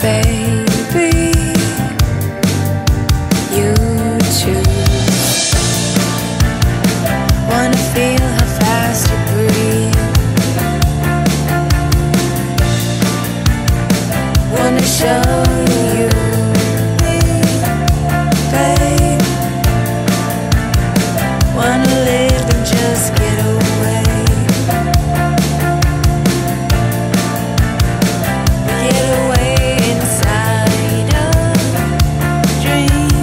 baby, you choose. Wanna feel how fast you breathe. Wanna show you, babe. Wanna live and just get away. Get away inside a dream.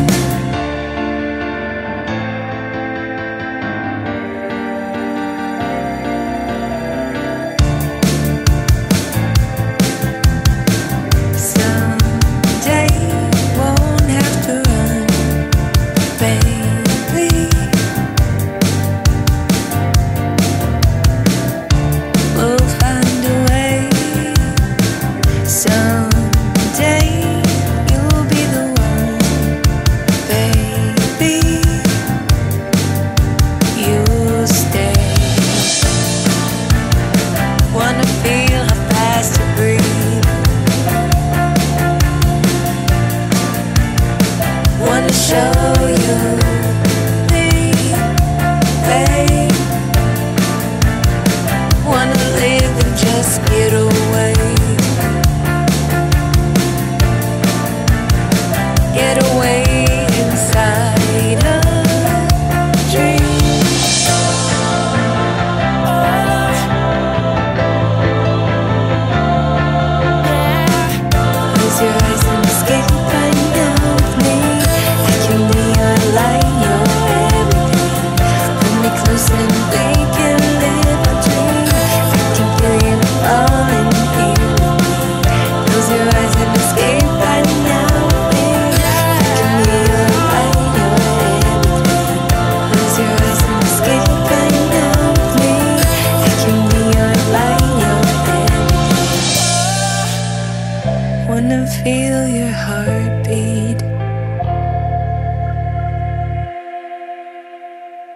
Someday won't have to run, baby. We'll find a way. Someday you'll be the one, baby. You'll stay. Wanna feel how fast you breathe. Wanna show you, babe. Wanna live and just get away. Get away inside a dream. Close your eyes and escape right now with me. I can be your light, your everything. Pull me close and we can live a dream. I can feel you falling here with me. Close your eyes and escape right now with me. I can be your light, your everything. Close your eyes and escape right now with me. I can be your light, your everything. Wanna feel your heart